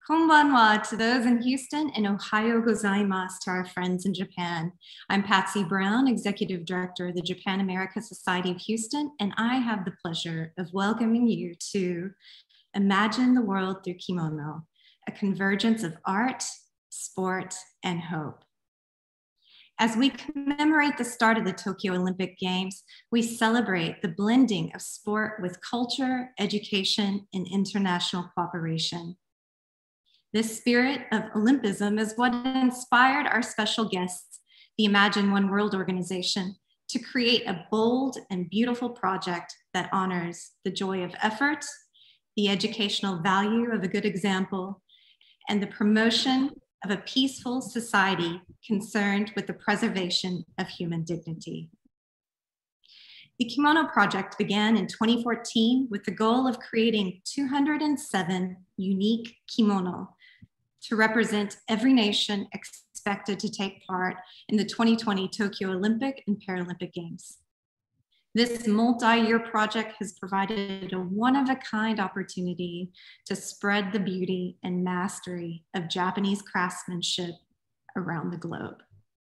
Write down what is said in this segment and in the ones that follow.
Konbanwa to those in Houston and Ohayo gozaimasu to our friends in Japan. I'm Patsy Brown, Executive Director of the Japan America Society of Houston, and I have the pleasure of welcoming you to Imagine the World Through Kimono, a convergence of art, sport, and hope. As we commemorate the start of the Tokyo Olympic Games, we celebrate the blending of sport with culture, education, and international cooperation. This spirit of Olympism is what inspired our special guests, the Imagine One World organization, to create a bold and beautiful project that honors the joy of effort, the educational value of a good example, and the promotion of a peaceful society concerned with the preservation of human dignity. The Kimono Project began in 2014 with the goal of creating 207 unique kimono to represent every nation expected to take part in the 2020 Tokyo Olympic and Paralympic Games. This multi-year project has provided a one-of-a-kind opportunity to spread the beauty and mastery of Japanese craftsmanship around the globe.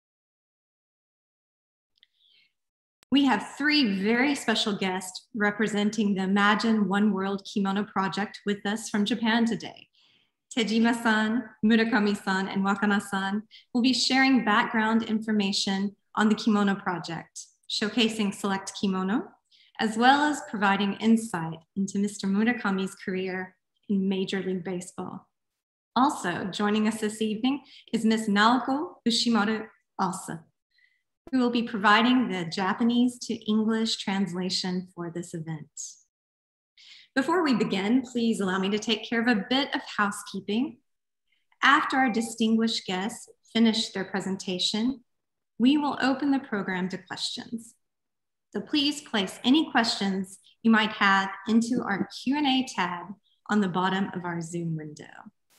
We have three very special guests representing the Imagine One World Kimono Project with us from Japan today. Tejima-san, Murakami-san, and Wakana-san will be sharing background information on the Kimono Project, showcasing select kimono, as well as providing insight into Mr. Murakami's career in Major League Baseball. Also joining us this evening is Ms. Naoko Ushimaru Asa, who will be providing the Japanese to English translation for this event. Before we begin, please allow me to take care of a bit of housekeeping. After our distinguished guests finish their presentation, we will open the program to questions. So please place any questions you might have into our Q&A tab on the bottom of our Zoom window.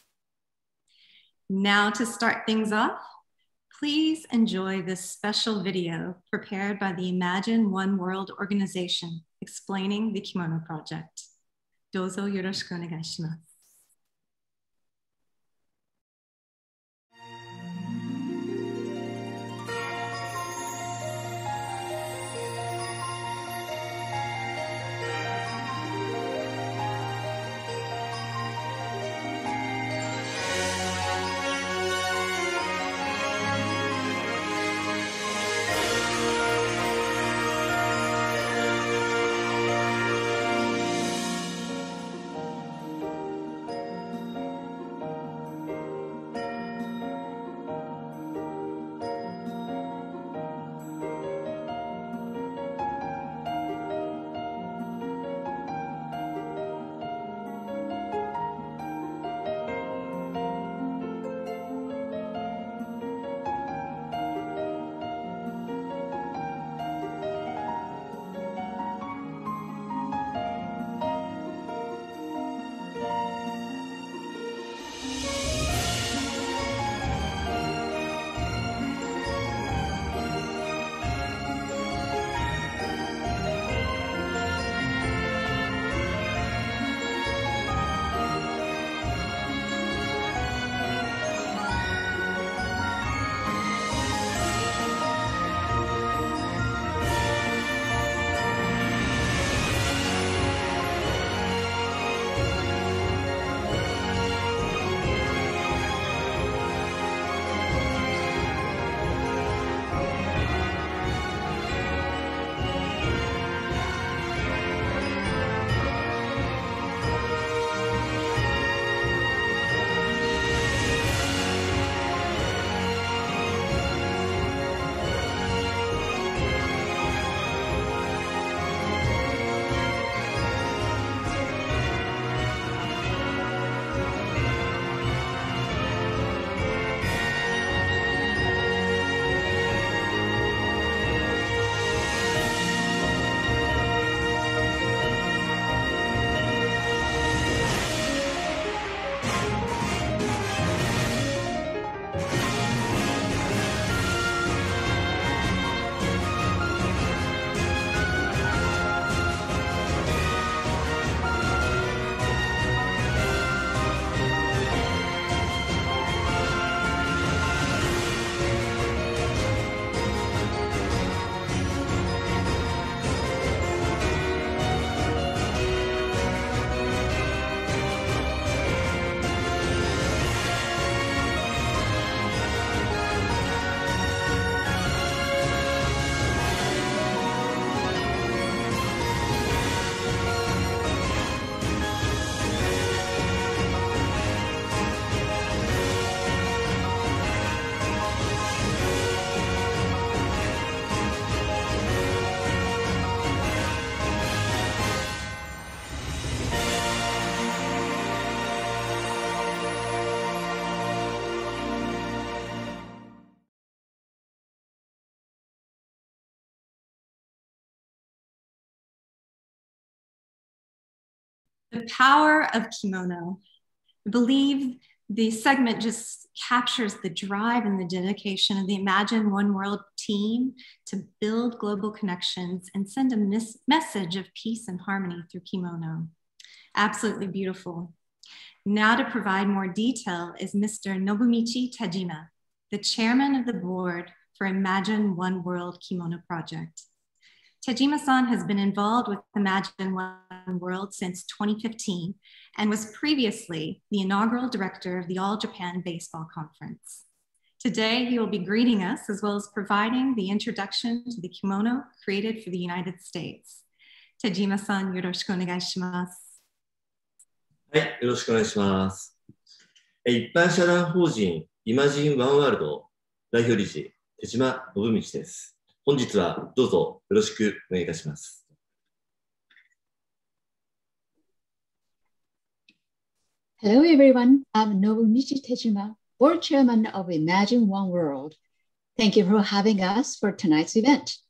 Now to start things off, please enjoy this special video prepared by the Imagine One World organization explaining the Kimono Project. どうぞよろしくお願いします。 The power of kimono. I believe the segment just captures the drive and the dedication of the Imagine One World team to build global connections and send a message of peace and harmony through kimono. Absolutely beautiful. Now to provide more detail is Mr. Nobumichi Tajima, the chairman of the board for Imagine One World Kimono Project. Tajima-san has been involved with Imagine One World since 2015 and was previously the inaugural director of the All Japan Baseball Conference. Today, he will be greeting us as well as providing the introduction to the kimono created for the United States. Tajima-san, yoroshiku onegai shimasu. はい、よろしくお願いします。一般社団法人イマジンワンワールド代表理事、手島信道です。本日はどうぞよろしくお願いいたします。 Hello everyone, I'm Nobumichi Tejima, Board Chairman of Imagine One World. Thank you for having us for tonight's event.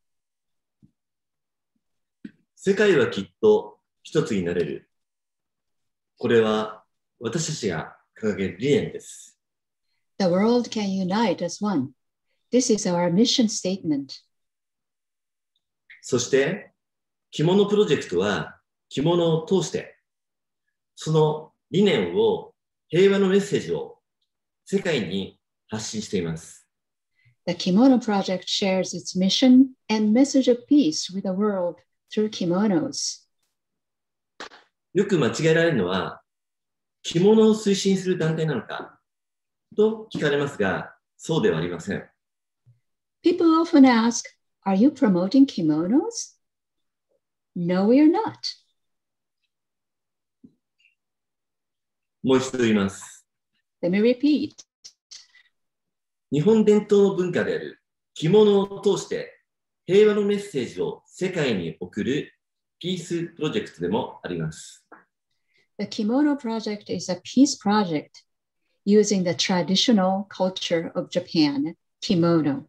世界はきっと一つになれる。これは私たちが掲げる理念です。 The world can unite as one. This is our mission statement. そして、着物プロジェクトは着物を通して、その理念を、平和のメッセージを世界に発信しています。 The Kimono Project shares its mission and message of peace with the world through kimonos. よく間違えられるのは、着物を推進する団体なのかと聞かれますが、そうではありません。 People often ask, are you promoting kimonos? No, we are not. もう一度言います。 Let me repeat. 日本伝統の文化である着物を通して平和のメッセージを世界に送るピースプロジェクトでもあります。 The Kimono Project is a peace project using the traditional culture of Japan, kimono.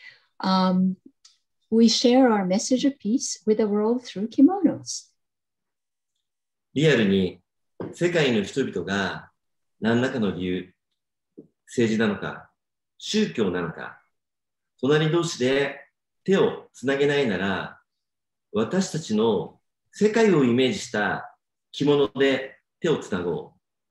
We share our message of peace with the world through kimonos. リアルに世界の人々が何らかの理由、政治なのか、宗教なのか、隣同士で手をつなげないなら、私たちの世界をイメージした着物で手をつなご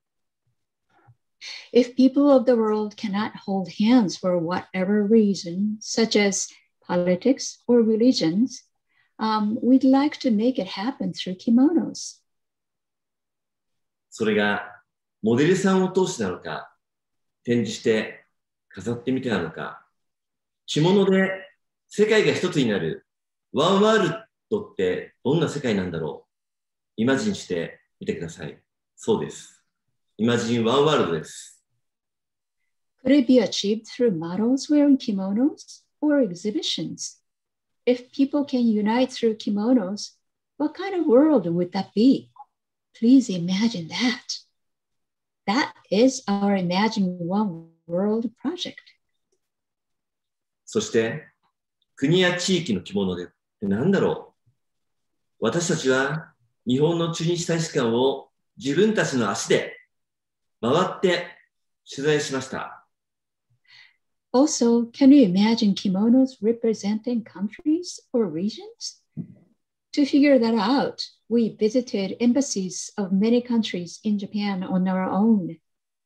う。 If people of the world cannot hold hands for whatever reason, such as politics or religions, we'd like to make it happen through kimonos. それがモデルさんを通してなのか、展示して飾ってみてなのか、着物で世界が一つになるワンワールドってどんな世界なんだろう。イマジンしてみてください。そうです。イマジンワンワールドです。 Could it be achieved through models wearing kimonos or exhibitions? If people can unite through kimonos, what kind of world would that be? Please imagine that. That is our Imagine One World project. そして、国や地域の着物で何だろう。私たちは日本の駐日大使館を自分たちの足で回って取材しました。 Also, can you imagine kimonos representing countries or regions? To figure that out, we visited embassies of many countries in Japan on our own.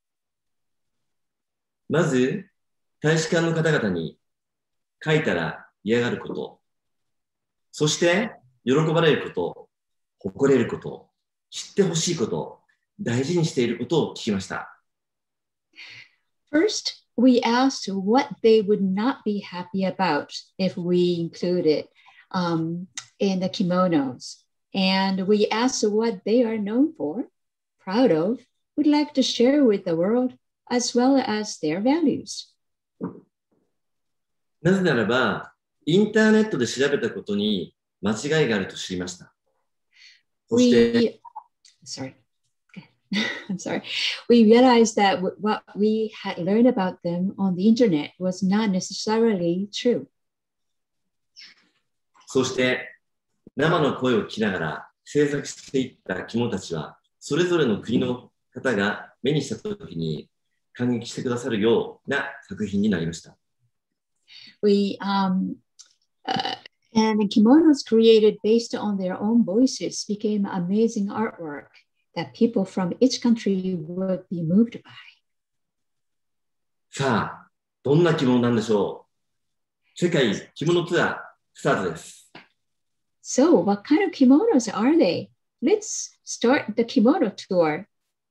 まず、大使館の方々に書いたら嫌がること、そして喜ばれること、誇れること、知ってほしいこと、大事にしていることを聞きました。 First, we asked what they would not be happy about if we included in the kimonos. And we asked what they are known for, proud of, would like to share with the world, as well as their values. なぜならば、インターネットで調べたことに間違いがあると知りました。 I'm sorry. We realized that what we had learned about them on the internet was not necessarily true. そして、生の声を聞きながら制作していった着物たちは、 それぞれの国の方が目にしたときに感激してくださるような作品になりました。 And the kimonos created based on their own voices became amazing artwork that people from each country would be moved by. さあ、どんな着物なんでしょう。世界着物ツアースタートです。 So, what kind of kimonos are they? Let's start the kimono tour.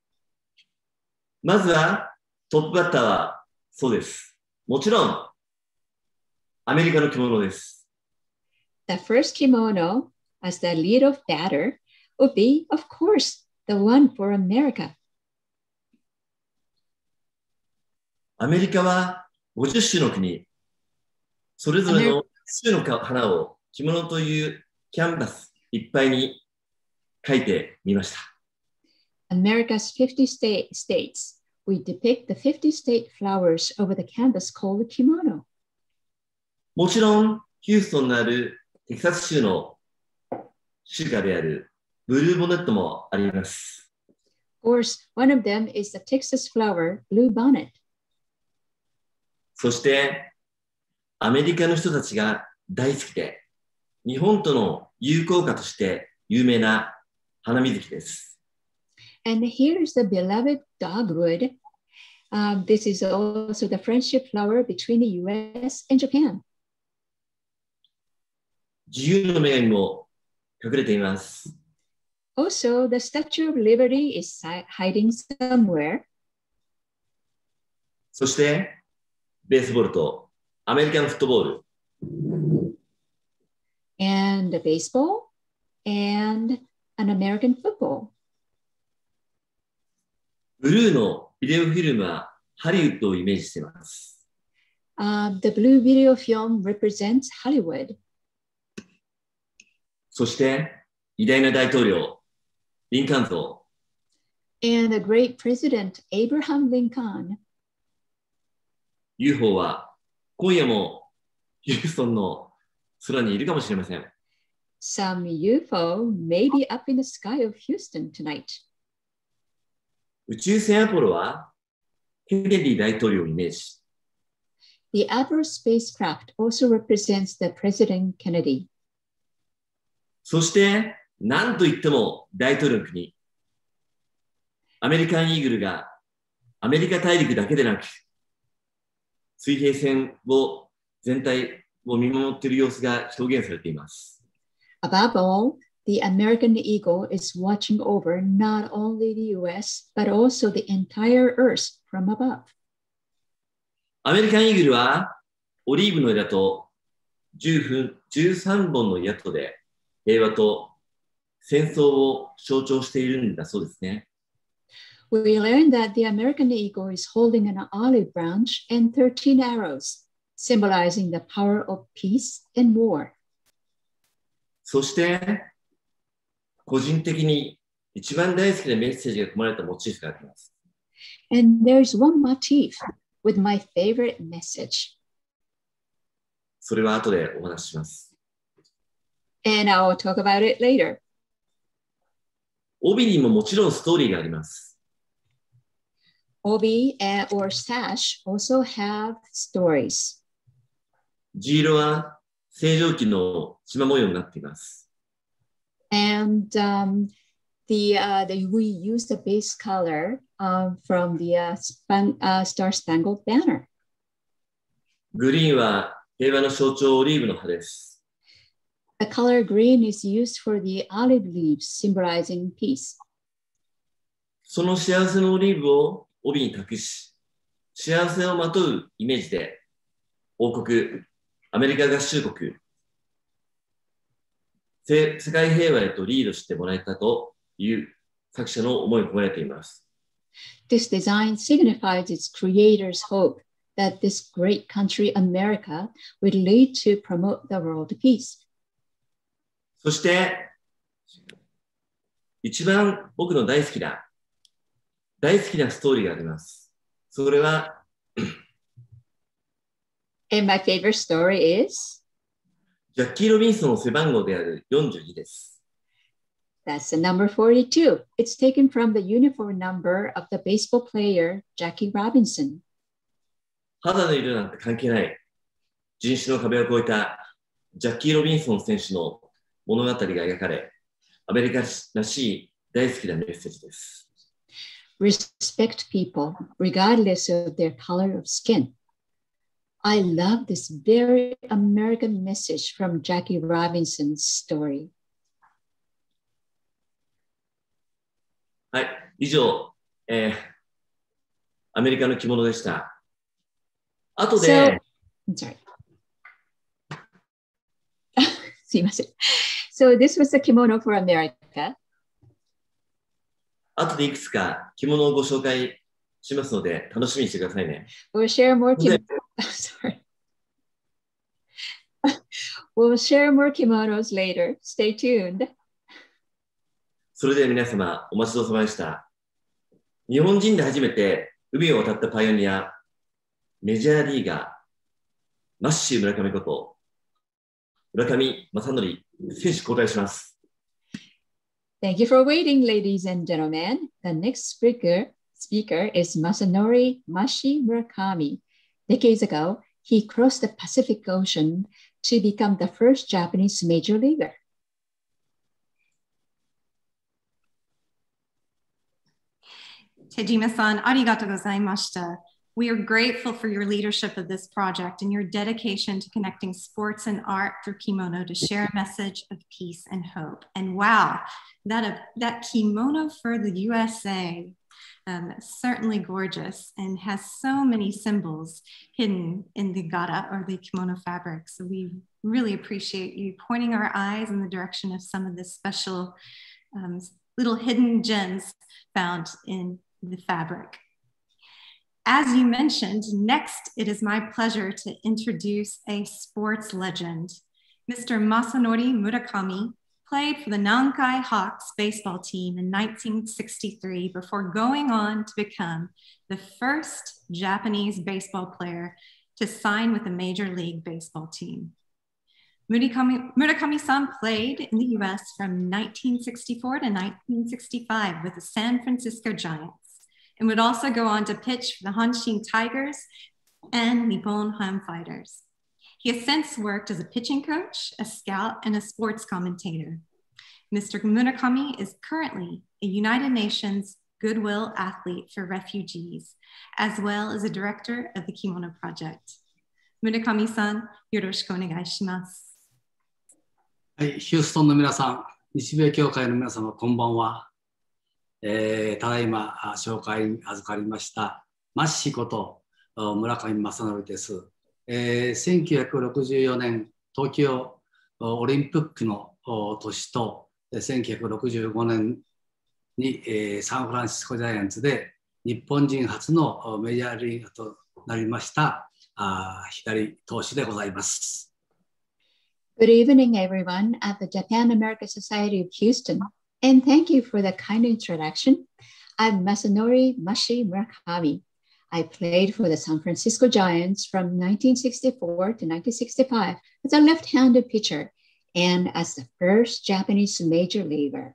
まずはトップバッターはそうです。もちろんアメリカの着物です。 The first kimono, as the lead of batter, would be, of course, the one for America. アメリカは50種の国、それぞれの種の花を着物というキャンバスいっぱいに描いてみました。 America's 50 states. We depict the 50 state flowers over the canvas called kimono. もちろん、ヒューストンのあるテキサス州の州歌であるブルーボネットもあります。 Of course, one of them is the Texas flower, blue bonnet. そして、アメリカの人たちが大好きで、日本との友好家として有名な花水木です。 And here's the beloved dogwood. This is also the friendship flower between the US and Japan. 自由の女神も隠れています。 Also, the Statue of Liberty is hiding somewhere. そして、ベースボールとアメリカンフットボール。 And the baseball and an American football. ブルーのビデオフィルムはハリウッドをイメージしています。 The blue video film represents Hollywood. そして、偉大な大統領、リンカーン像。 And the great president, Abraham Lincoln. UFO は今夜もヒューストンの空にいるかもしれません。 Some UFO may be up in the sky of Houston tonight. 宇宙船アポロはケネディ大統領をイメージ。 The Apollo spacecraft also represents the President Kennedy. そして、何と言っても大統領の国。アメリカンイーグルがアメリカ大陸だけでなく、水平線を全体を見守っている様子が表現されています。 Above all, the American eagle is watching over not only the US, but also the entire Earth from above. アメリカンイーグルはオリーブの枝と13本の矢とで平和と戦争を象徴しているんだそうですね。 We learned that the American eagle is holding an olive branch and 13 arrows, symbolizing the power of peace and war. そして、個人的に一番大好きなメッセージが込まれたモチーフがあります。 And there's one motif with my favorite message. それは後でお話しします。 And I'll talk about it later. 帯にももちろんストーリーがあります。 Obi or sash also have stories. 地色は星条旗の縞模様になっています。 And we use the base color from the Star-Spangled Banner. グリーンは平和の象徴オリーブの葉です。 The color green is used for the olive leaves, symbolizing peace. その幸せのオリーブを帯に託し、幸せをまとうイメージで、王国、アメリカ合衆国、世界平和へとリードしてもらえたという作者の思いが込められています。 This design signifies its creator's hope that this great country, America, would lead to promote the world peace. そして、一番僕の大好きなストーリーがあります。それは、 And my favorite story is? ジャッキー・ロビンソンの背番号である42です。 That's the number 42. It's taken from the uniform number of the baseball player Jackie Robinson. 肌の色なんて関係ない。人種の壁を越えたジャッキー・ロビンソン選手の物語が描かれ、アメリカらしい大好きなメッセージです。 Respect people regardless of their color of skin. I love this very American message from Jackie Robinson's story. はい、以上、アメリカの着物でした。後で、 I'm sorry. すいません。So this was the kimono for America. 後でいくつか着物をご紹介しますので、楽しみにしてくださいね。 We'll share more sorry. We'll share more kimonos later. Stay tuned. それでは皆様、お待ちどうさまでした。日本人で初めて海を渡ったパイオニア、メジャーリーガー、マッシー村上こと、村上正則選手交代します。 Thank you for waiting, ladies and gentlemen. The next speaker is Masanori Mashi Murakami. Decades ago, he crossed the Pacific Ocean to become the first Japanese major leaguer. Tejima-san, arigatou gozaimashita. We are grateful for your leadership of this project and your dedication to connecting sports and art through kimono to share a message of peace and hope. And wow, that kimono for the USA, certainly gorgeous and has so many symbols hidden in the gara or the kimono fabric. So we really appreciate you pointing our eyes in the direction of some of the special little hidden gems found in the fabric. As you mentioned, next it is my pleasure to introduce a sports legend. Mr. Masanori Murakami played for the Nankai Hawks baseball team in 1963 before going on to become the first Japanese baseball player to sign with a Major League Baseball team. Murakami-san played in the US from 1964 to 1965 with the San Francisco Giants, and would also go on to pitch for the Hanshin Tigers and Nippon Ham Fighters. He has since worked as a pitching coach, a scout, and a sports commentator. Mr. Murakami is currently a United Nations Goodwill Athlete for Refugees, as well as a director of the Kimono Project. Murakami-san, yoroshiku onegai shimasu. はい、ヒューストンの皆さん、日米協会の皆様、こんばんは。ただいま紹介に預かりましたマッシこと村上正則です。1964年東京オリンピックの年と1965年にサンフランシスコジャイアンツで日本人初のメジャーリーガーとなりました左投手でございます。 Good evening, everyone, at the Japan American Society of Houston. And thank you for the kind introduction. I'm Masanori Mashi Murakami. I played for the San Francisco Giants from 1964 to 1965 as a left-handed pitcher and as the first Japanese major leaguer.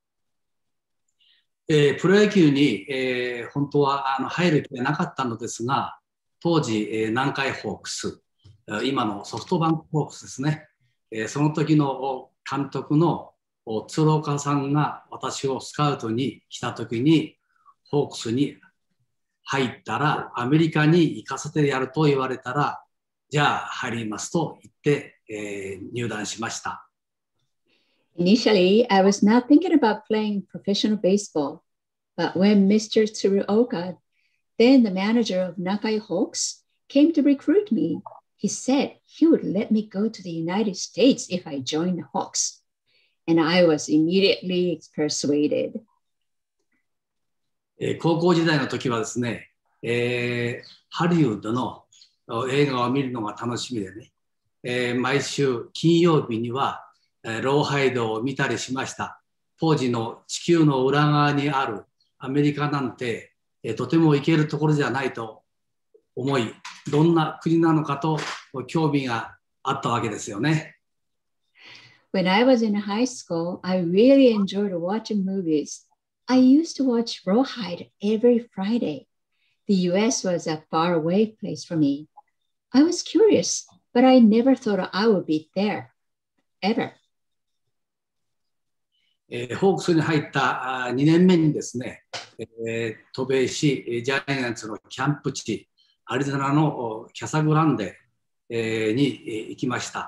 プロ野球に、本当は入る気がなかったのですが、当時、南海ホークス、今のソフトバンクホークスですね、その時の監督の鶴岡さんが私をスカウトに来た時にホークスに入ったらアメリカに行かせてやると言われたらじゃあ入りますと言って、入団しました。 Initially, I was not thinking about playing professional baseball, but when Mr. Tsuruoka, then the manager of Nakai Hawks, came to recruit me, he said he would let me go to the United States if I joined the Hawks.And I was immediately persuaded. 高校時代の時はですね、ハリウッドの映画を見るのが楽しみでね、毎週金曜日にはローハイドを見たりしました。当時の地球の裏側にあるアメリカなんて、とても行けるところじゃないと思い、どんな国なのかと興味があったわけですよね。 When I was in high school, I really enjoyed watching movies. I used to watch Rawhide every Friday. The US was a faraway place for me. I was curious, but I never thought I would be there, ever. ホークスに入った2年目にですね、渡米し、ジャイアンツのキャンプ地、アリゾナのキャサグランデに行きました。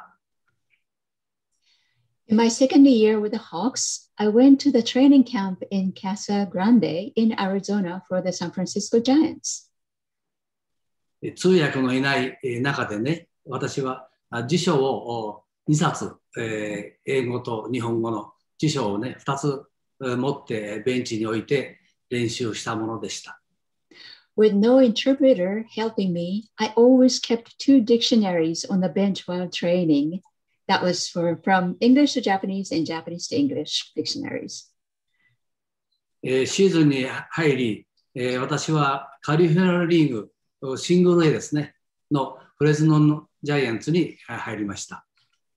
In my second year with the Hawks, I went to the training camp in Casa Grande in Arizona for the San Francisco Giants. 通訳のいない中でね、私は辞書を2冊、英語と日本語の辞書をね、2つ持ってベンチに置いて練習したものでした。 With no interpreter helping me, I always kept 2 dictionaries on the bench while training. That was from English to Japanese and Japanese to English dictionaries. シーズンに入り、私はカリフォルニアリーグシングル A ですね、のフレズノのジャイアンツに入りました。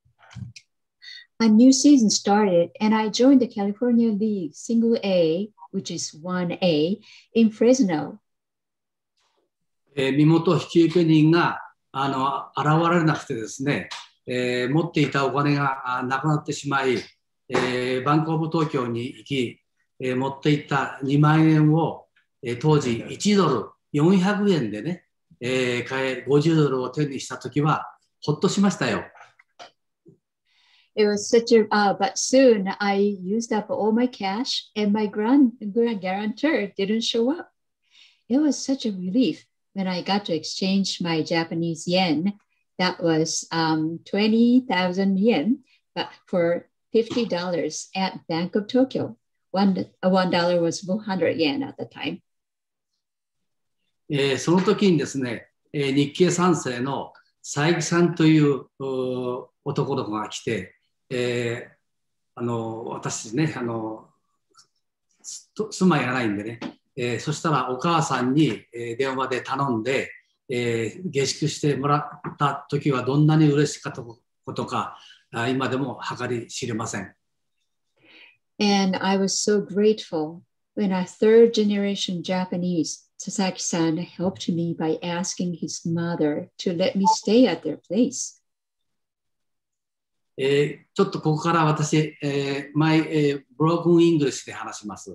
A new season started and I joined the California League Single A, which is 1A, in Fresno. 身元引受人が現れなくてですね、持っていたお金がなくなってしまい、バンコブ東京に行き、持っていった2万円を、当時1ドル400円でね、50ドルを手にしたときはほっとしましたよ。 It was such a, but soon I used up all my cash and my guarantor didn't show up. It was such a relief when I got to exchange my Japanese yen. That was 20,000 yen, but for $50 at Bank of Tokyo. $1 was 400 yen at the time. その時にですね、日系3世の佐伯さんという男の子が来て、私ね、住まいがないんでね、そしたらお母さんに電話で頼んで、下宿してもらった時はどんなに嬉しかったことか、今でも計り知れません。 And I was so grateful when a third generation Japanese, Sasaki-san, helped me by asking his mother to let me stay at their place. ちょっとここから私、my broken English で話します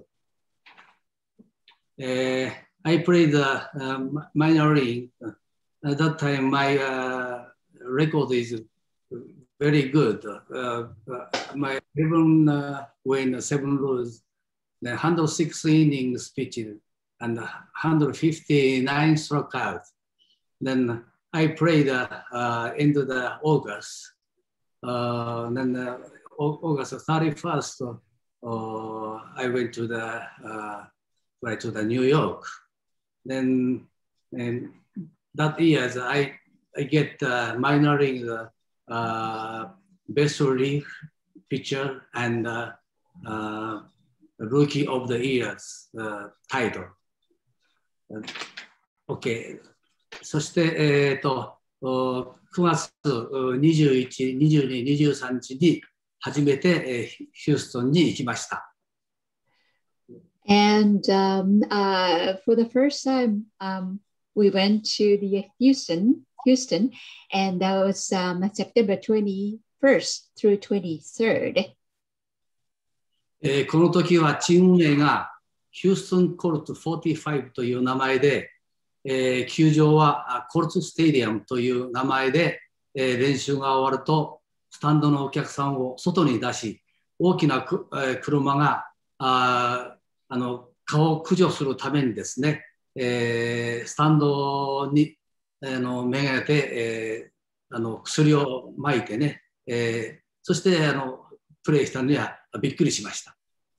。I played minor league. At that time, my record is very good. My 7 win, 7 lose, 106 innings pitched, and 159 strikeouts. Then I played end of the August. Then August 31st, I went to the New York. Then that year, I get minor league best relief pitcher and rookie of the year's title. OK。そして、9月21、22、23日に初めて、ヒューストンに行きました。 And for the first time, we went to the Houston, and that was September 21st through 23rd. この時はチーム名がヒューストンコルツ45という名前で、球場はコルツステディアムという名前で、練習が終わるとスタンドのお客さんを外に出し、大きな車が蚊を駆除するためにですね、スタンドにめがけて、薬をまいてね、そしてプレーしたのにはびっくりしました。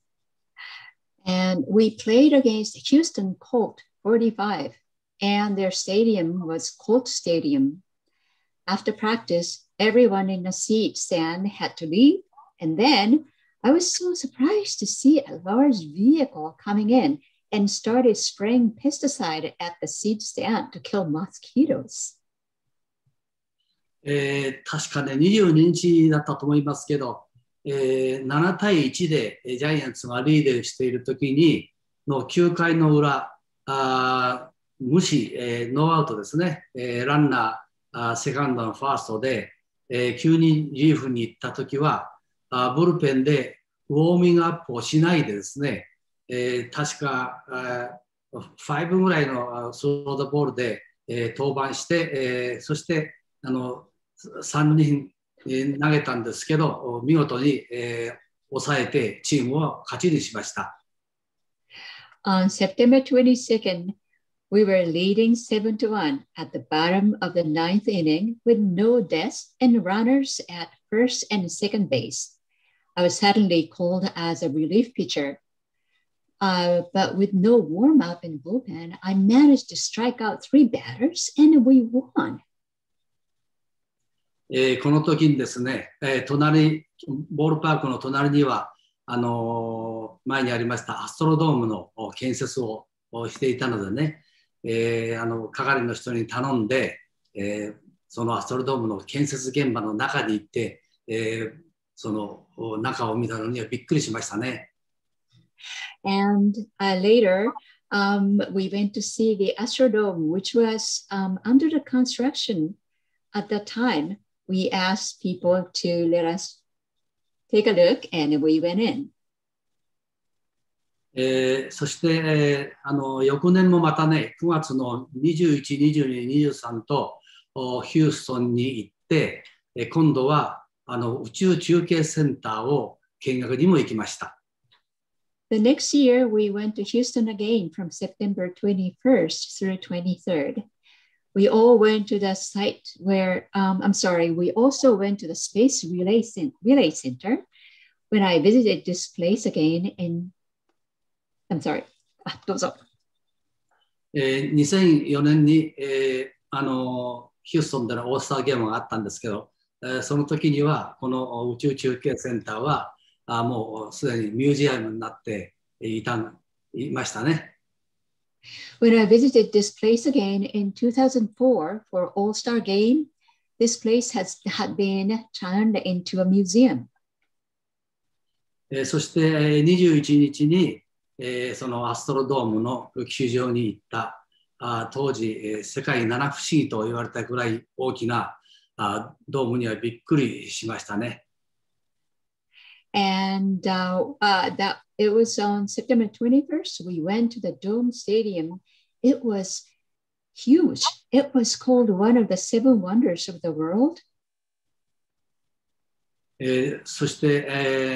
And we played against Houston Colt 45, and their stadium was Colt Stadium. After practice, everyone in the seat stand had to leave, and then I was so surprised to see a large vehicle coming in and started spraying pesticide at the seat stand to kill mosquitoes. 確かね、22日だったと思いますけど、 7対1でジャイアンツがリードしているときにの9回の裏、無視、ノーアウトですね、ランナー、セカンドのファーストで、急にリリーフに行ったときは、ブルペンでウォーミングアップをしないでですね、確か5ぐらいのスロードボールで、登板して、そして3人投げたんですけど、見事に、抑えてチームを勝ちにしました。 On September 22nd, we were leading 7-1 at the bottom of the ninth inning with no deaths and runners at first and second base. I was suddenly called as a relief pitcher. But with no warm-up and bullpen, I managed to strike out 3 batters and we won. この時にですね、ボールパークの隣には前にありましたアストロドームの建設をしていたのでね、係の人に頼んで、そのアストロドームの建設現場の中に行って、その中を見たのにはびっくりしましたね。 And later, we went to see the Astrodome, which was under the construction at that time. We asked people to let us take a look, and we went in. そして、翌年もまたね、9月の21、22、23とヒューストンに行って、今度は宇宙中継センターを見学にも行きました。 The next year, we went to Houston again from September 21st through 23rd. We all went to the site where, we also went to the Space Relay Center. When I visited this place againどうぞ。 2004年に、ヒューストンでのオースターゲームがあったんですけど、その時にはこの宇宙中継センターはもうすでにミュージアムになっていましたね。 When I visited this place again in 2004 for All-Star Game, this place had been turned into a museum. そして21日にそのアストロドームの球場に行った当時世界七不思議と言われたくらい大きなドームにはびっくりしましたね。 And that it was on September 21st, we went to the Dome Stadium. It was huge. It was called one of the 7 wonders of the world. そして、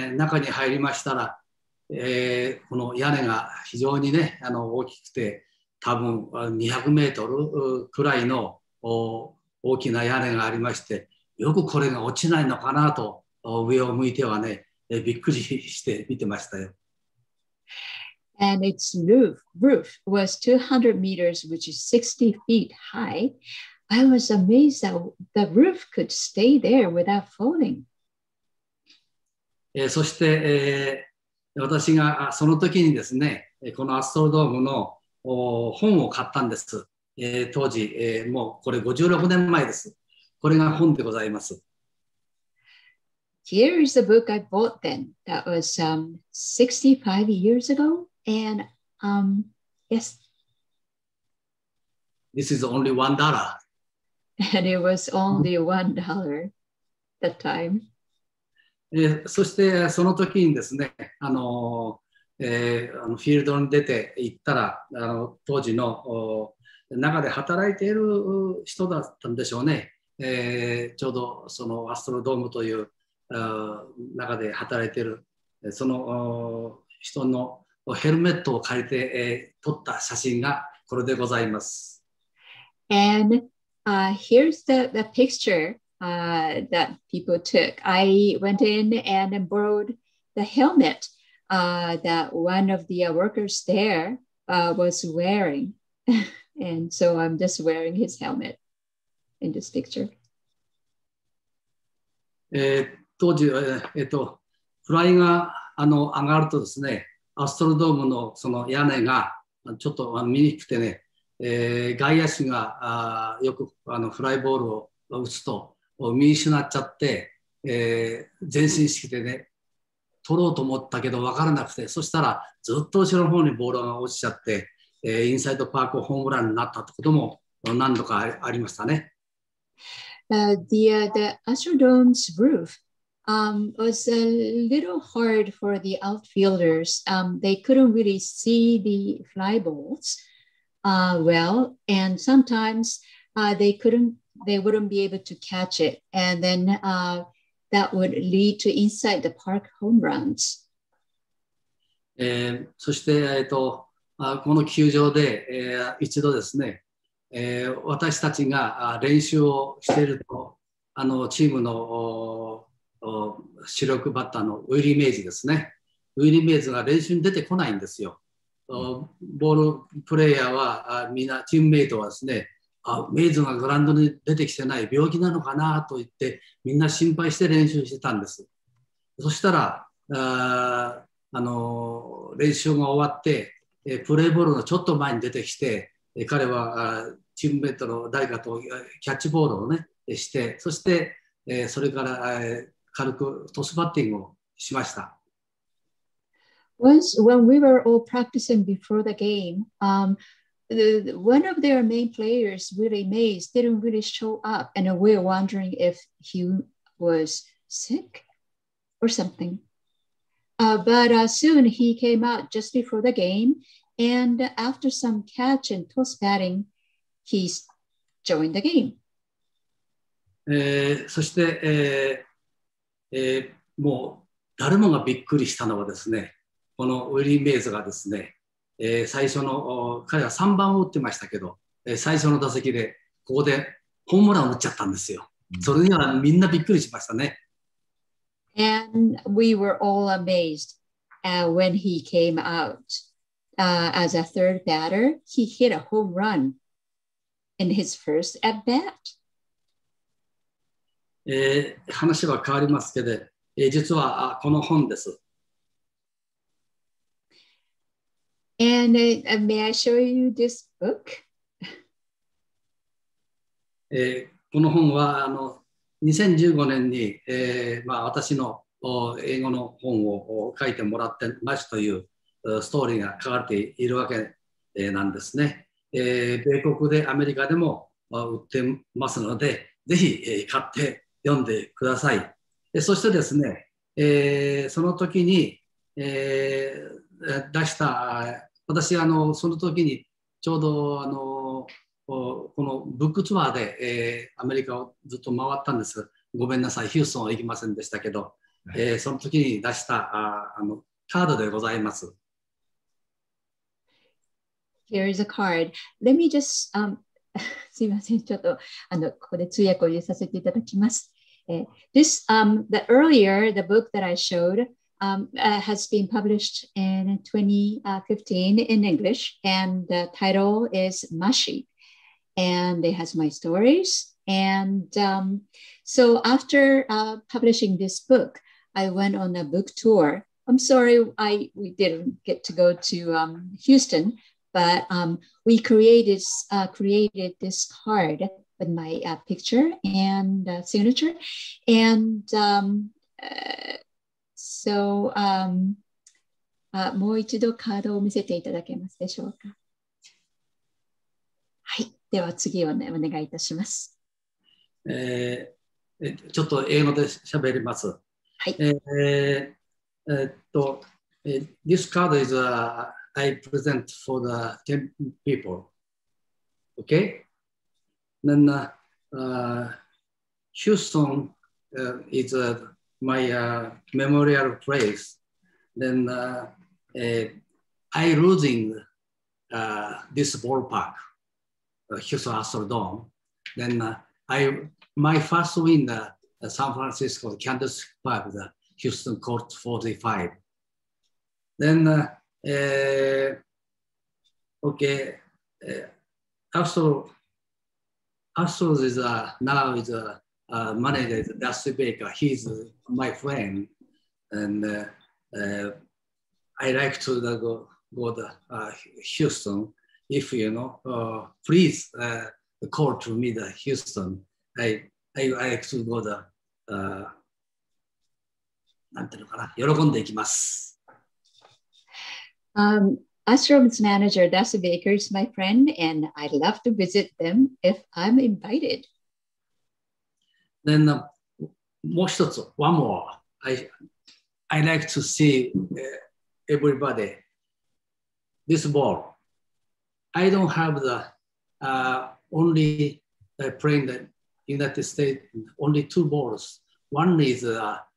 中に入りましたら、この屋根が非常にね、大きくて、多分200メートルくらいの大きな屋根がありまして、よくこれが落ちないのかなと上を向いてはね、びっくりして見てましたよ。 And its roof was 200 meters, which is 60 feet high. I was amazed that the roof could stay there without falling. そして、私がその時にですね、このアストロドームの本を買ったんです。当時、もうこれ56年前です。これが本でございます。 Here is the book I bought then. That was 65 years ago. And yes. This is only $1. And it was only $1 that time. そしてその時にですね、フィールドに出て行ったら、当時の中で働いている人だったんでしょうね。ちょうどそのアストロドームという中で働いているその人のヘルメットを借りて、撮った写真がこれでございます。 And here's the picture that people took. I went in and borrowed the helmet that one of the workers there was wearing. And so I'm just wearing his helmet in this picture. 当時、フライが上がるとですね、アストロドームのその屋根がちょっと見にくくてね、外野手がよくフライボールを打つと見失っちゃって、前進してね、 取ろうと思ったけど分からなくて、そしたらずっと後ろの方にボールが落ちちゃって、インサイドパークホームランになったってことも何度かありましたね。 The Astrodome's roof was a little hard for the outfielders. They couldn't really see the fly balls well, and sometimes they wouldn't be able to catch it, and then that would lead to inside the park home runs. そして、この球場で、一度ですね、私たちが練習をしていると、チームの主力バッターのウィリー・メイズですね。ウィリー・メイズが練習に出てこないんですよ。ボールプレイヤーはみんな、チームメイトはですね、メイズがグラウンドに出てきてない病気なのかなと言って、みんな心配して練習してたんです。そしたら、練習が終わって、プレーボールのちょっと前に出てきて、彼はチームメイトの誰かとキャッチボールをね、して、そして、それから軽くトスバッティングをしました。 Once, when we were all practicing before the game, one of their main players, Willie Mays, didn't really show up, and we were wondering if he was sick or something. But soon he came out just before the game, and after some catch and toss batting, he joined the game. そして、もう誰もがびっくりしたのはですね、このウィリー・メイズがですね、最初の彼は3番を打ってましたけど、最初の打席でここでホームランを打っちゃったんですよ。それにはみんなびっくりしましたね。 And we were all amazed when he came out as a third batter. He hit a home run in his first at bat. 話は変わりますけど、実はこの本です。 And may I show you this book? この本は2015年に、私の英語の本を書いてもらってますというストーリーが書かれているわけなんですね。米国でアメリカでも売ってますので、ぜひ買って読んでください。そしてですね、その時に、出した私その時にちょうどこのブックツアーで、アメリカをずっと回ったんです。ごめんなさい、ヒューストンは行きませんでしたけど、その時に出したカードでございます。 Here is a card. Let me just, すいません、ちょっとここで通訳を入れさせていただきます。This, the earlier, the book that I showed has been published in 2015 in English, and the title is Mashi. And it has my stories. And so after publishing this book, I went on a book tour. I'm sorry, we didn't get to go to Houston, but we created this card with my picture and signature. And so もう一度カードを見せていただけますでしょうか。はい。では次をね、お願いいたします。 ちょっと英語で喋ります。 はい。 This card is I present for the 10 people. Okay? Then Houston is my memorial place. Then I losing this ballpark.Houston Astrodome. Then my first win the San Francisco Candlestick Park, the Houston Colt 45. Then okay, Astros is now is a manager is Dusty Baker. He's my friend, and I like to go to Houston.If you know, please call to me the Houston. I like to go the なんていうのかな、喜んでいきます。 Astrom's manager, Dusty Baker, is my friend, and I'd love to visit them if I'm invited. Then, もう一つ、one more. I like to see everybody. This ball. I don't have the only playing the United States, only 2 balls. One is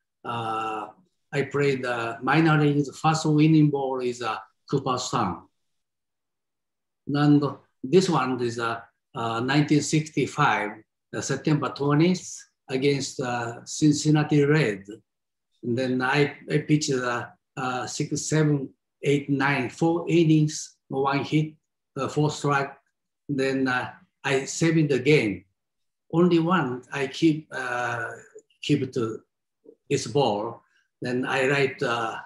I played the minor leagues. First winning ball is Cooperstown. And this one is 1965, September 20th against Cincinnati Reds. And then I pitched 6, 7, 8, 9, 4 innings, 1 hit, 4 strike. Then I saved the game. Only one I keep to this ball. Then I write,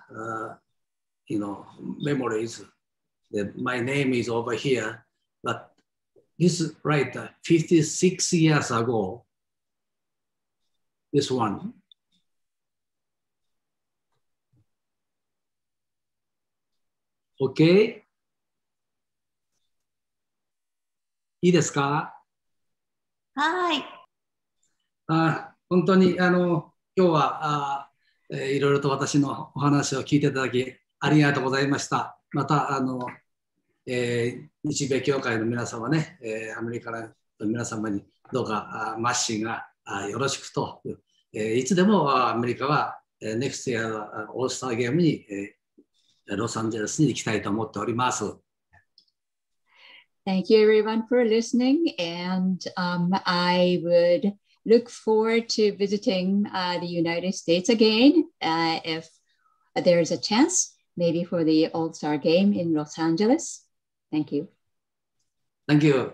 memories that my name is over here. But this is right 56 years ago. This one. Okay. いいですか？ はい。 本当に今日はいろいろと私のお話を聞いていただきありがとうございました。また日米協会の皆様ね、アメリカの皆様にどうかマッシーがよろしくと、いつでもアメリカはNEXT year オールスターゲームにロサンゼルスに行きたいと思っております。 Thank you everyone for listening, and I would look forward to visiting the United States again if there's a chance, maybe for the All-Star game in Los Angeles. Thank you. Thank you.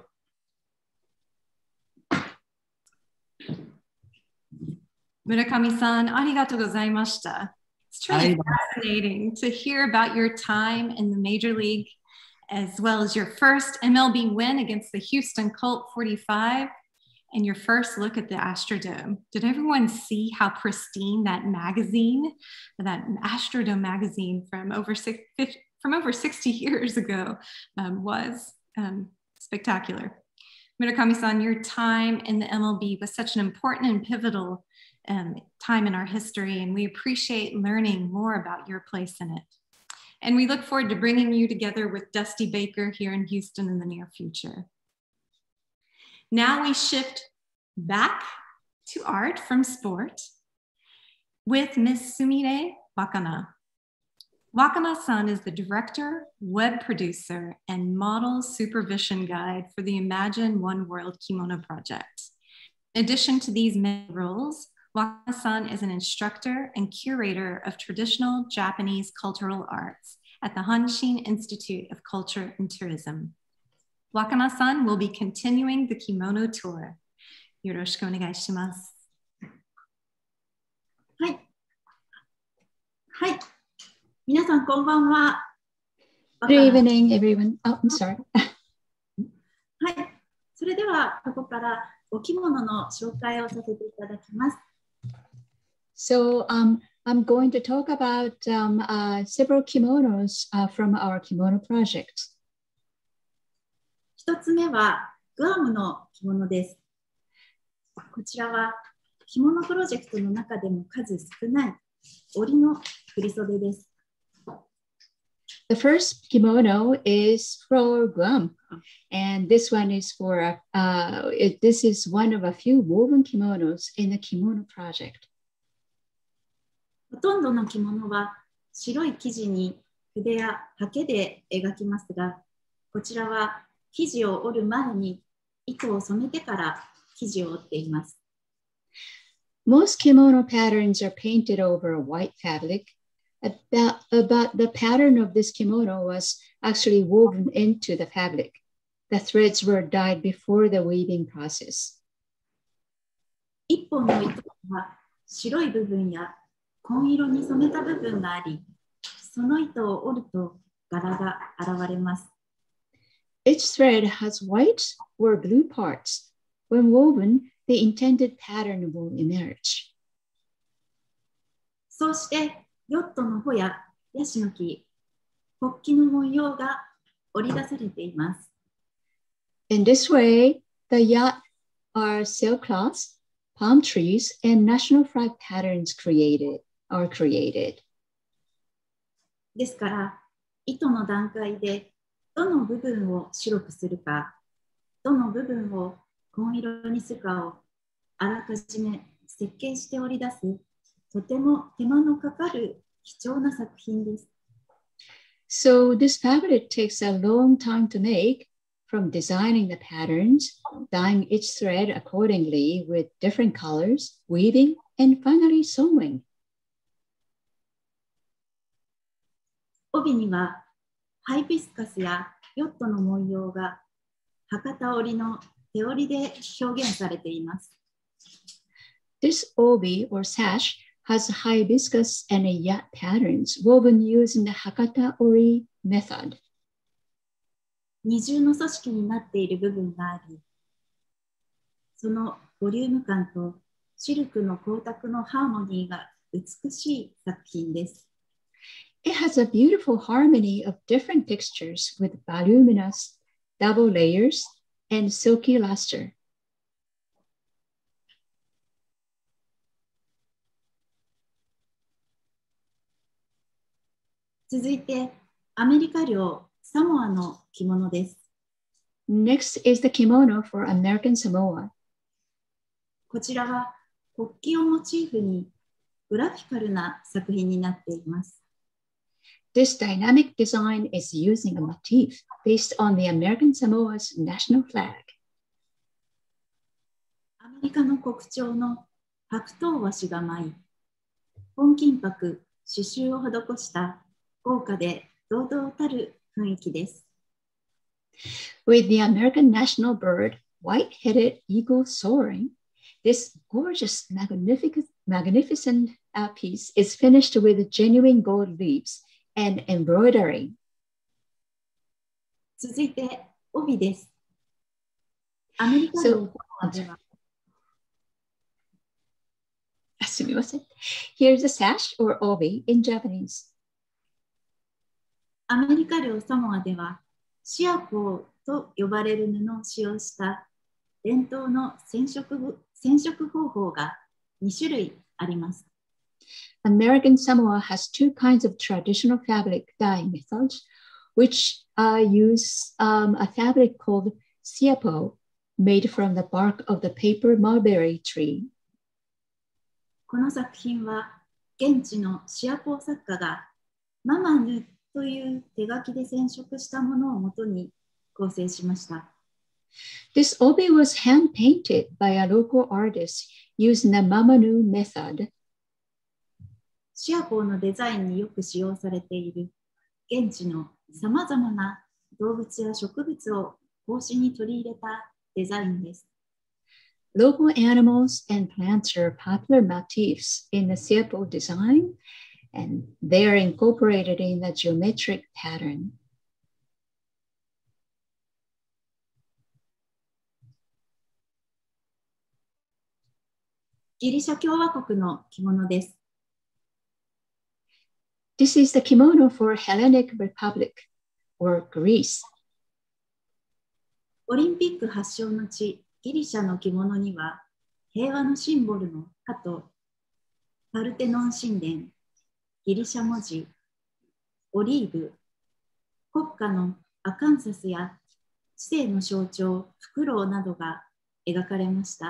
村上さん、ありがとうございました。It's truly fascinating to hear about your time in the Major League, as well as your first MLB win against the Houston Colt 45 and your first look at the Astrodome. Did everyone see how pristine that magazine, that Astrodome magazine from over 60 years ago was? Spectacular. Murakami-san, your time in the MLB was such an important and pivotal time in our history, and we appreciate learning more about your place in it. And we look forward to bringing you together with Dusty Baker here in Houston in the near future. Now we shift back to art from sport with Ms. Sumire Wakana. Wakana-san is the director, web producer, and model supervision guide for the Imagine One World Kimono project. In addition to these many roles, Wakana-san is an instructor and curator of traditional Japanese cultural arts at the Hanshin Institute of Culture and Tourism. Wakana-san will be continuing the kimono tour. Yoroshiku onegaishimasu. はい。はい。皆さんこんばんは。 Good evening, everyone. Oh, I'm sorry. はい。それではここからお着物の紹介をさせていただきます。 So I'm going to talk about several kimonos from our kimono project. 一つ目はグアムの着物です。こちらは着物プロジェクトの中でも数少ない織の振袖です。 The first kimono is for Guam, and this one is for, this is one of a few woven kimonos in the kimono project. ほとんどの着物は白い生地に筆や刷毛で描きますが、こちらは生地を織る前に糸を染めてから生地を織っています。 Most kimono patterns are painted over a white fabric, but the pattern of this kimono was actually woven into the fabric. The threads were dyed before the weaving process. 一本の糸は白い部分や紺色に染めた部分があり、その糸を織ると柄が現れます。 Each thread has white or blue parts. When woven, the intended pattern will emerge. そうしてヨットの帆やヤシの木、国旗の文様が織り出されています。 In this way, the yacht are sailcloths, palm trees, and national flag patterns are created. ですから、糸の段階でどの部分を白くするか、どの部分を紺色にするかをあらかじめ設計して織り出す、とても手間のかかる貴重な作品です。 So this fabric takes a long time to make, from designing the patterns, dyeing each thread accordingly with different colors, weaving, and finally sewing. 帯にはハイビスカスやヨットの文様が博多織の手織りで表現されています。 This obi or sash has hibiscus and yacht patterns woven using the Hakata Ori method. 二重の組織になっている部分があり、そのボリューム感とシルクの光沢のハーモニーが美しい作品です。 It has a beautiful harmony of different textures with voluminous double layers and silky luster. 続いて、アメリカ領サモアの着物です。 Next is the kimono for American Samoa. こちらは国旗をモチーフにグラフィカルな作品になっています。 This dynamic design is using a motif based on the American Samoa's national flag. アメリカの国鳥の白頭鷲が舞い、本金箔、刺繍を施した豪華で堂々たる雰囲気です。 With the American national bird, white-headed eagle soaring, this gorgeous, magnificent piece is finished with genuine gold leaves and embroidery. 続いて、帯です。アメリカ領では、 すみません。Here's a sash or obi in Japanese. アメリカ領サモアでは、シアコーと呼ばれる布を使用した伝統の染色方法が2種類あります。 American Samoa has two kinds of traditional fabric dyeing methods, which use a fabric called siapo, made from the bark of the paper mulberry tree. この作品は、現地のシアポー作家がママヌという手書きで染色したものをもとに構成しました。 This obi was hand-painted by a local artist using the Mamanu method. シアポーのデザインによく使用されている現地のさまざまな動物や植物を帽子に取り入れたデザインです。 Local animals and plants are popular motifs in the siapo design, and they are incorporated in the geometric pattern. ギリシャ共和国の着物です。 This is the kimono for Hellenic Republic, or Greece. オリンピック発祥の地、ギリシャの着物には、平和のシンボルの鳩とパルテノン神殿、ギリシャ文字、オリーブ、国家のアカンサスや知性の象徴、フクロウなどが描かれました。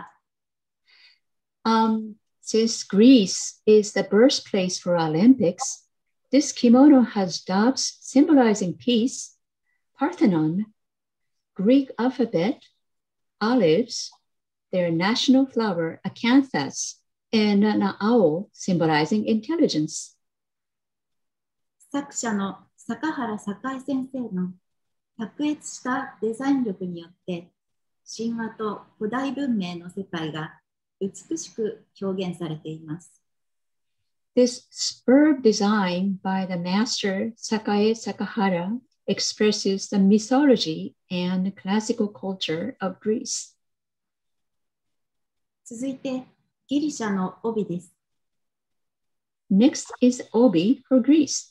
Since Greece is the birthplace for Olympics, this kimono has dots symbolizing peace, Parthenon, Greek alphabet, olives, their national flower, acanthus, and an owl symbolizing intelligence. 作者の坂原栄先生の卓越したデザイン力によって、神話と古代文明の世界が美しく表現されています。 This superb design by the master Sakae Sakahara expresses the mythology and classical culture of Greece. 続いて、ギリシャの帯です。 Next is obi for Greece.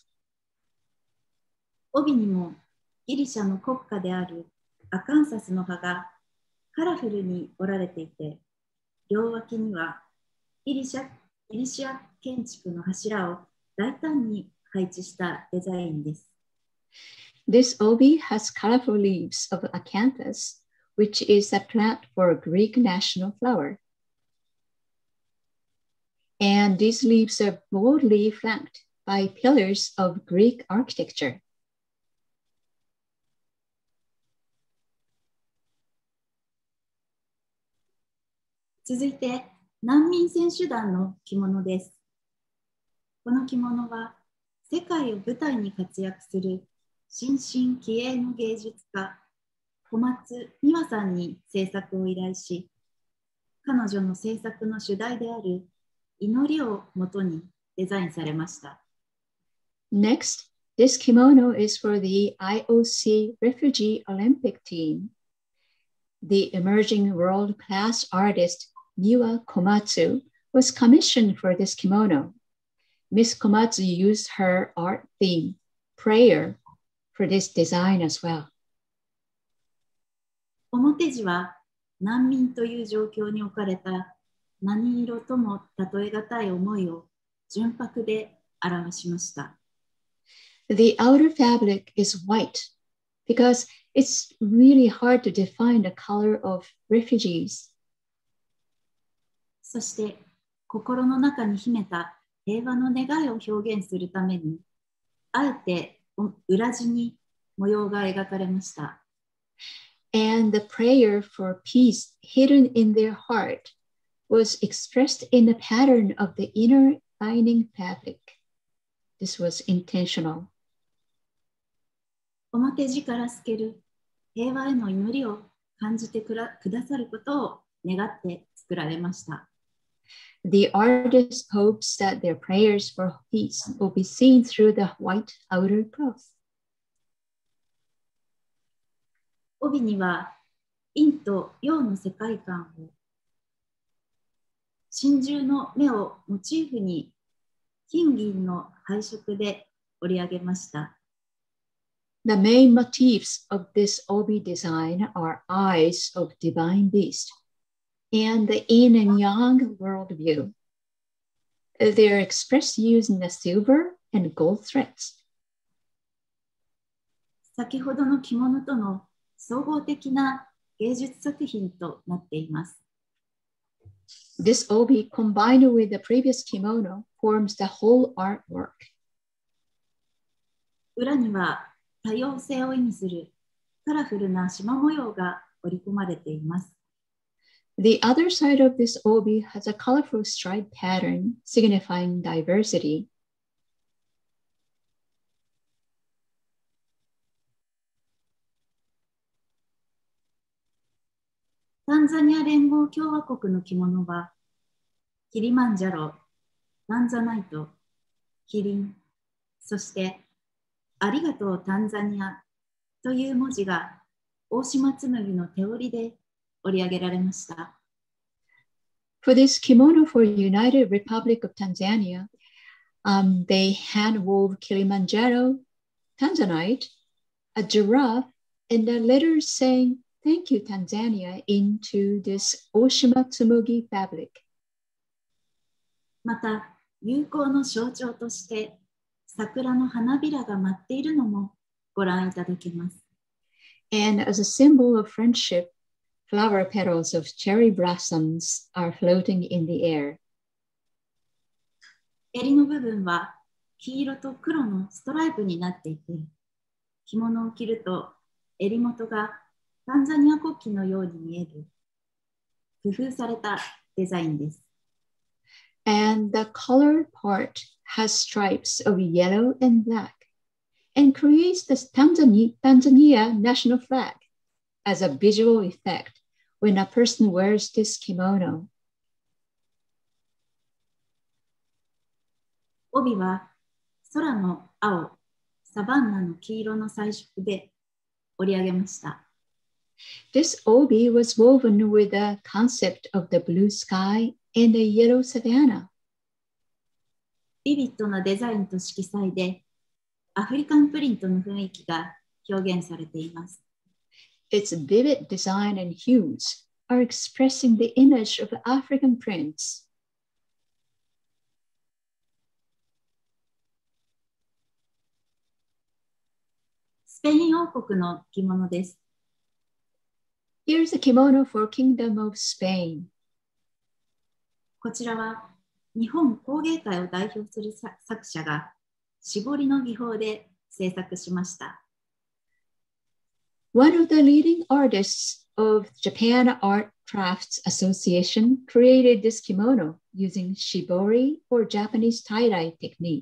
帯にもギリシャの国歌であるアカンサスの葉がカラフルに織られていて、両脇にはギリシア建築の柱を大胆に配置したデザインです。 This obi has colorful leaves of acanthus, which is a plant for a Greek national flower. And these leaves are boldly flanked by pillars of Greek architecture. 続いて、難民選手団の着物です。この着物は、世界を舞台に活躍する新進気鋭の芸術家、小松美和さんに制作を依頼し、彼女の制作の主題である祈りをもとにデザインされました。 Next, this kimono is for the IOC Refugee Olympic team. The emerging world-class artist Miwa Komatsu was commissioned for this kimono. Miss Komatsu used her art theme, prayer, for this design as well. 表地は難民という状況に置かれた何色とも例え難い思いを純白で表しました。 The outer fabric is white because it's really hard to define the color of refugees. そして心の中に秘めた平和の願いを表現するために、あえて裏地に模様が描かれました。 And the prayer for peace hidden in their heart was expressed in the pattern of the inner lining fabric. This was intentional. 表地から透ける平和への祈りを感じてくださることを願って作られました。 The artist hopes that their prayers for peace will be seen through the white outer cloth. 帯には陰と陽の世界観を、真珠の目をモチーフに金銀の配色で織り上げました。 The main motifs of this obi design are eyes of divine beast and the yin and yang worldview. They are expressed using the silver and gold threads. 先ほどの着物との総合的な芸術作品となっています。 This obi combined with the previous kimono forms the whole artwork. 裏には多様性を意味するカラフルな縞模様が織り込まれています。 The other side of this obi has a colorful stripe pattern signifying diversity. タンザニア連合共和国の着物は、キリマンジャロ、タンザナイト、キリン、そしてありがとうタンザニアという文字が大島紬の手織りで織り上げられました。 For this kimono for United Republic of Tanzania, they hand-wove Kilimanjaro, Tanzanite, a giraffe, and the letters saying "Thank you, Tanzania" into this Oshima Tsumugi fabric. また、友好の象徴として桜の花びらが舞っているのもご覧いただけます。 And as a symbol of friendship, flower petals of cherry blossoms are floating in the air. 襟の部分は黄色と黒のストライプになっていて、着物を着ると襟元がタンザニア国旗のように見える工夫されたデザインです。 And the color part has stripes of yellow and black and creates the Tanzania national flag as a visual effect when a person wears this kimono. 帯は空の青、サバンナの黄色の彩色で織り上げました。 This obi was woven with the concept of the blue sky and the yellow savanna. ビビッドなデザインと色彩でアフリカンプリントの雰囲気が表現されています。 Its vivid design and hues are expressing the image of African prints. スペイン王国の着物です。 Here's a kimono for Kingdom of Spain. こちらは日本工芸会を代表する作者が絞りの技法で制作しました。 One of the leading artists of Japan Art Crafts Association created this kimono using shibori or Japanese tie-dye technique.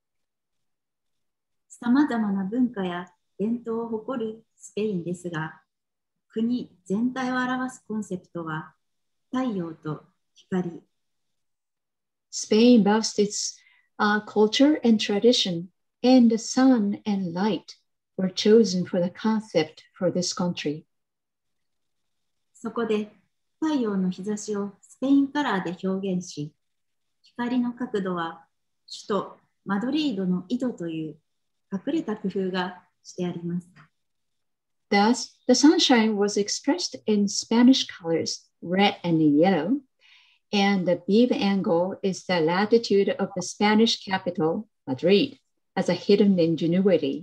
さまざまな文化や伝統を誇るスペインですが、国全体を表すコンセプトは太陽と光。 Spain boasts its culture and tradition, and the sun and light were chosen for the concept for this country. そこで太陽の日差しをスペインカラーで表現し、光の角度は首都マドリードの緯度という隠れた工夫がしてあります。 Thus, the sunshine was expressed in Spanish colors, red and yellow, and the beam angle is the latitude of the Spanish capital, Madrid, as a hidden ingenuity.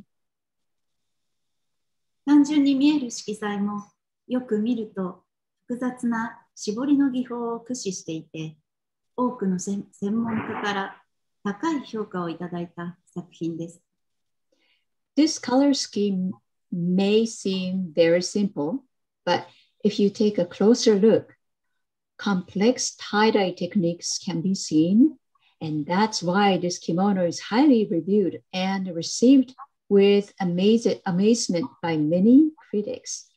単純に見える色彩もよく見ると複雑な絞りの技法を駆使していて、多くの専門家から高い評価をいただいた作品です。 This color scheme may seem very simple, but if you take a closer look, complex tie-dye techniques can be seen, and that's why this kimono is highly reviewed and received with amazement by many critics.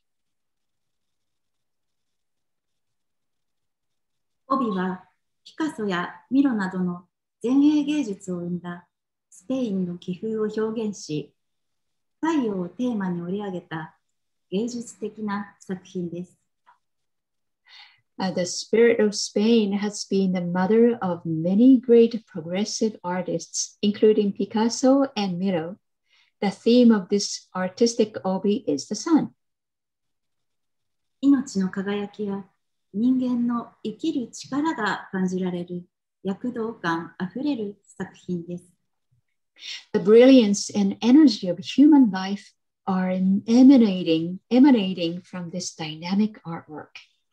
帯はピカソやミロなどの前衛芸術を生んだスペインの気風を表現し、太陽をテーマに織り上げた芸術的な作品です。 The spirit of Spain has been the mother of many great progressive artists, including Picasso and Miro. The theme of this artistic obi is the sun. 命の輝きや人間の生きる力が感じられる躍動感あふれる作品です。 The brilliance and energy of human life are emanating from this dynamic artwork.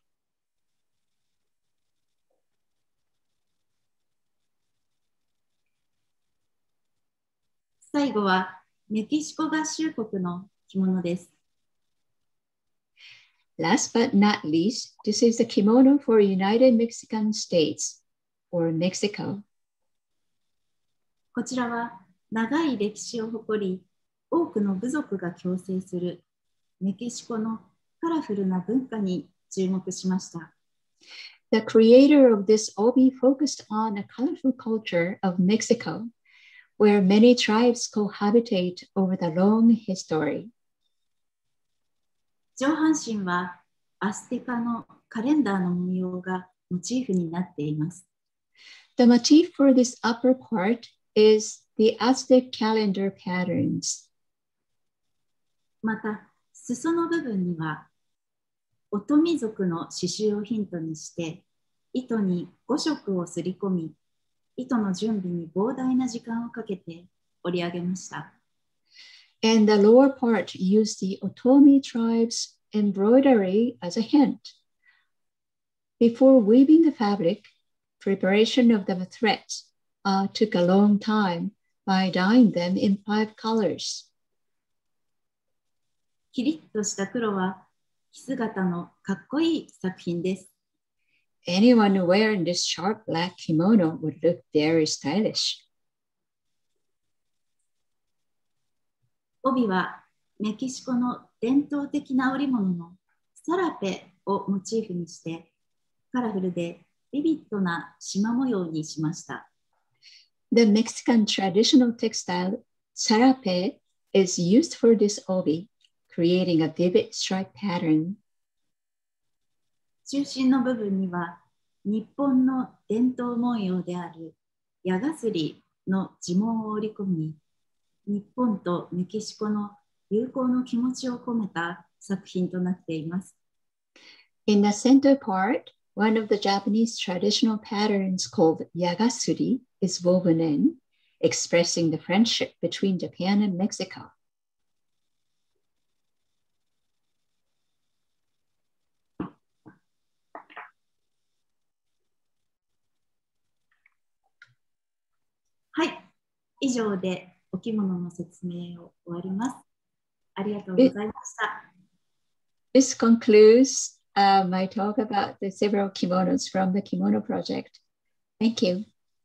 最後はメキシコ合衆国の着物です。 Last but not least, this is the kimono for United Mexican States, or Mexico. こちらは長い歴史を誇り、多くの部族が共生するメキシコのカラフルな文化に注目しました。 The creator of this obi focused on the colorful culture of Mexico, where many tribes cohabitate over the long history. 上半身はアステカのカレンダーの文様がモチーフになっています。 The motif for this upper part is the Aztec calendar patterns. また、裾の部分にはオトミ族の刺繍をヒントにして糸に5色をすり込み、糸の準備に膨大な時間をかけて織り上げました。 And the lower part used the Otomi tribe's embroidery as a hint. Before weaving the fabric, preparation of the threads took a long time by dyeing them in 5 colors. キリッとした黒は着姿のかっこいい作品です。 Anyone wearing this sharp black kimono would look very stylish. 帯はメキシコの伝統的な織物のサラペをモチーフにしてカラフルでビビッドな縞模様にしました。 The Mexican traditional textile sarape is used for this obi, creating a vivid stripe pattern. 中心の部分には日本の伝統文様である矢絣の呪文を織り込み、日本とメキシコの友好の気持ちを込めた作品となっています。 In the center part, one of the Japanese traditional patterns called yagasuri is woven in, expressing the friendship between Japan and Mexico. はい、以上でお着物の説明を終わります。ありがとうございました。 This concludes my talk about the several kimonos from the Kimono Project. Thank you.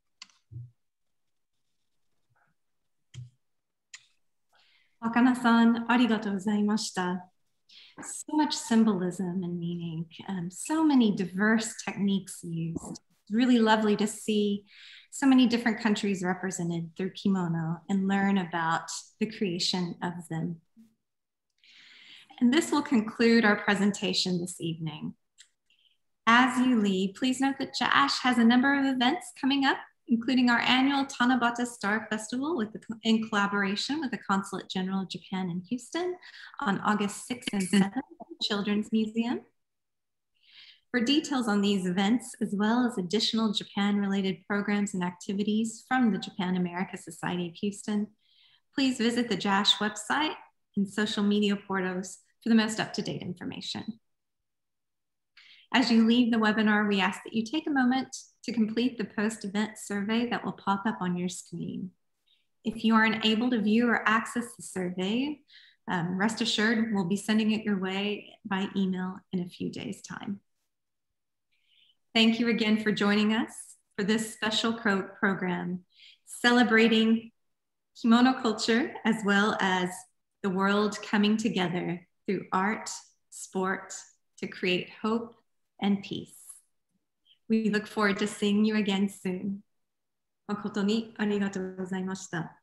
Wakana-san, arigatou gozaimashita. So much symbolism and meaning, so many diverse techniques used. It's really lovely to see so many different countries represented through kimono and learn about the creation of them. And this will conclude our presentation this evening. As you leave, please note that JASH has a number of events coming up, including our annual Tanabata Star Festival in collaboration with the Consulate General of Japan in Houston on August 6th and 7th at the Children's Museum. For details on these events, as well as additional Japan-related programs and activities from the Japan America Society of Houston, please visit the JASH website and social media portals for the most up-to-date information. As you leave the webinar, we ask that you take a moment to complete the post-event survey that will pop up on your screen. If you are unable to view or access the survey, rest assured we'll be sending it your way by email in a few days' time. Thank you again for joining us for this special program celebrating kimono culture as well as the world coming together through art, sport, to create hope and peace. We look forward to seeing you again soon. 誠にありがとうございました。